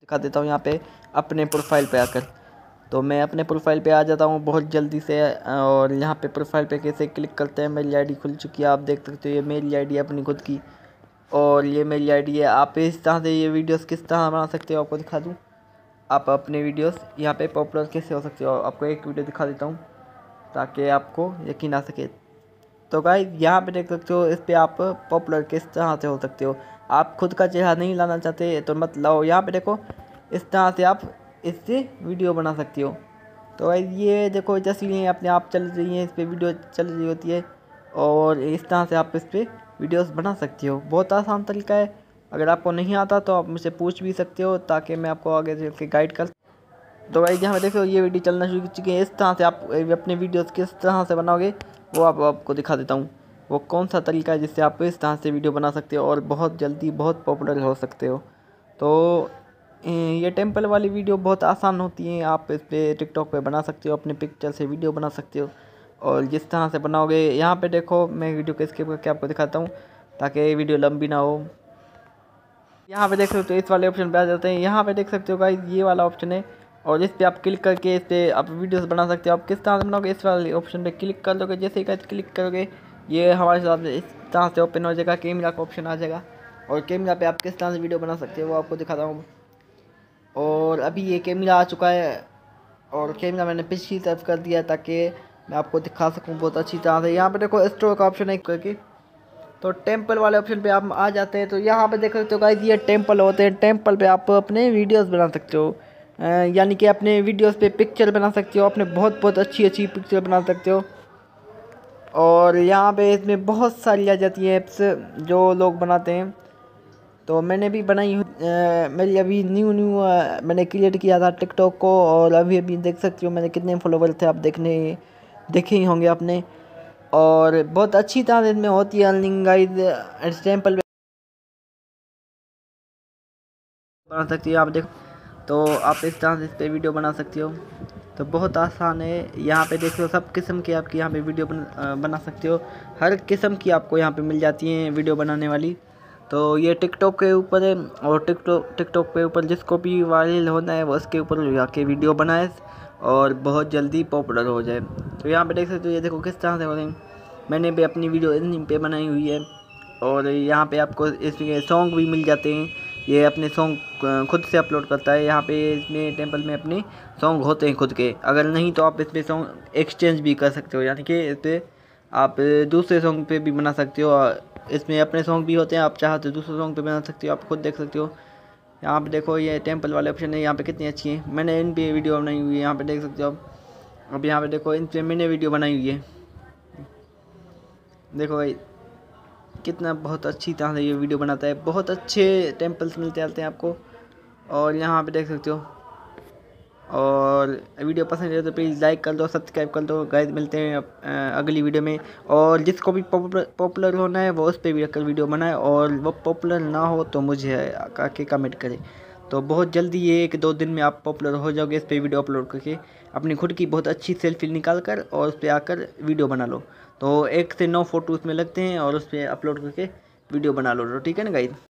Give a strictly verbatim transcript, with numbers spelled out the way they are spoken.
दिखा देता हूँ यहाँ पे अपने प्रोफाइल पे आकर। तो मैं अपने प्रोफाइल पे आ जाता हूँ बहुत जल्दी से, और यहाँ पे प्रोफाइल पे कैसे क्लिक करते हैं, मेरी आईडी खुल चुकी है, आप देख सकते हो ये मेरी आईडी है अपनी खुद की, और ये मेरी आईडी है। आप इस तरह से ये वीडियोस किस तरह बना सकते हो आपको दिखा दूँ। आप अपने वीडियोस यहाँ पे पॉपुलर कैसे हो सकते हो, आपको एक वीडियो दिखा देता हूँ ताकि आपको यकीन आ सके। तो गाइस यहाँ पे देख सकते हो, इस पे आप पॉपुलर किस तरह से हो सकते हो। आप खुद का चेहरा नहीं लाना चाहते तो मत लाओ, यहाँ पे देखो इस तरह से आप इससे वीडियो बना सकते हो। तो गाइस ये देखो तस्वीरें अपने आप चल रही हैं, इस पर वीडियो चल रही होती है, और इस तरह से आप इस पर वीडियोस बना सकते हो। बहुत आसान तरीका है, अगर आपको नहीं आता तो आप मुझसे पूछ भी सकते हो ताकि मैं आपको आगे चल के गाइड कर। तो भाई यहाँ पे देखो ये वीडियो चलना शुरू कर चुकी है। इस तरह से आप अपने वीडियोस किस तरह से बनाओगे वो आप आपको दिखा देता हूँ, वो कौन सा तरीका है जिससे आप इस तरह से वीडियो बना सकते हो और बहुत जल्दी बहुत पॉपुलर हो सकते हो। तो ये टेम्पल वाली वीडियो बहुत आसान होती है, आप इस पर टिकटॉक पे बना सकते हो, अपने पिक्चर से वीडियो बना सकते हो। और जिस तरह से बनाओगे यहाँ पे देखो, मैं वीडियो को स्किप करके आपको दिखाता हूँ ताकि वीडियो लंबी ना हो। यहाँ पे देख सकते हो इस वाले ऑप्शन पे आ जाते हैं, यहाँ पे देख सकते हो गाइस ये वाला ऑप्शन है, और इस पर आप क्लिक करके इस पर आप वीडियोस बना सकते हो। आप किस तरह से बनाओगे, इस वाले ऑप्शन पे क्लिक कर लोगे, जैसे ही क्लिक करोगे ये हमारे साथ इस तरह से ओपन हो जाएगा, कैमरा का ऑप्शन आ जाएगा, और कैमरा पे आप किस तरह से वीडियो बना सकते हो वो आपको दिखाता हूँ। और अभी ये कैमरा आ चुका है, और कैमरा मैंने पिछली तरफ कर दिया ताकि मैं आपको दिखा सकूँ बहुत अच्छी तरह से। यहाँ पे देखो स्टोर का ऑप्शन है करके, तो टेम्पल वाले ऑप्शन पे आप आ जाते हैं। तो यहाँ पे देख सकते हो गाइस ये टेम्पल होते हैं, टेम्पल पे आप अपने वीडियोस बना सकते हो, यानी कि अपने वीडियोस पे पिक्चर बना सकते हो, अपने बहुत बहुत अच्छी अच्छी पिक्चर बना सकते हो। और यहाँ पे इसमें बहुत सारी आ जाती है ऐप्स जो लोग बनाते हैं, तो मैंने भी बनाई, मेरी अभी न्यू न्यू मैंने क्रिएट किया था टिकटॉक को, और अभी अभी देख सकते हो मैंने कितने फॉलोवर थे, आप देखने देखे ही होंगे आपने। और बहुत अच्छी तरह इसमें होती है अर्निंग गाइस, टेम्पल बना सकती हो आप देखो। तो आप इस तरह से इस पर वीडियो बना सकते हो, तो बहुत आसान है। यहाँ पे देख लो सब किस्म के आपकी यहाँ पे वीडियो बन, बना सकते हो, हर किस्म की आपको यहाँ पे मिल जाती हैं वीडियो बनाने वाली। तो ये टिकटॉक के ऊपर है, और टिकटॉक टिकटॉक के ऊपर जिसको भी वायरल होना है वो उसके ऊपर जाके वीडियो बनाए और बहुत जल्दी पॉपुलर हो जाए। तो यहाँ पे देख सकते हो ये देखो किस तरह से हो रहे हैं, मैंने भी अपनी वीडियो इन पे बनाई हुई है। और यहाँ पे आपको इसमें सॉन्ग भी मिल जाते हैं, ये अपने सॉन्ग खुद से अपलोड करता है। यहाँ पे इसमें टेम्पल में अपने सॉन्ग होते हैं खुद के, अगर नहीं तो आप इस पर सॉन्ग एक्सचेंज भी कर सकते हो, यानी कि इस पर आप दूसरे सॉन्ग पे भी बना सकते हो। इसमें अपने सॉन्ग भी होते हैं, आप चाहो तो दूसरे सॉन्ग पे बना सकते हो, आप खुद देख सकते हो। यहाँ पे देखो ये टेम्पल वाले ऑप्शन है, यहाँ पे कितनी अच्छी है, मैंने इन पे वीडियो बनाई हुई है, यहाँ पे देख सकते हो आप। अब यहाँ पे देखो इन पे मैंने वीडियो बनाई हुई है, देखो भाई कितना बहुत अच्छी तरह से ये वीडियो बनाता है, बहुत अच्छे टेम्पल्स मिलते आते हैं आपको। और यहाँ पे देख सकते हो, और वीडियो पसंद है तो प्लीज़ लाइक कर दो, सब्सक्राइब कर दो गाइस। मिलते हैं अगली वीडियो में, और जिसको भी पॉपुलर होना है वो उस पर भी रखकर वीडियो बनाए, और वो पॉपुलर ना हो तो मुझे आके कमेंट करें। तो बहुत जल्दी ये एक दो दिन में आप पॉपुलर हो जाओगे इस पर वीडियो अपलोड करके, अपनी खुद की बहुत अच्छी सेल्फी निकाल कर और उस पर आकर वीडियो बना लो। तो एक से नौ फोटो उसमें लगते हैं, और उस पर अपलोड करके वीडियो बना लो, तो ठीक है ना गाइस।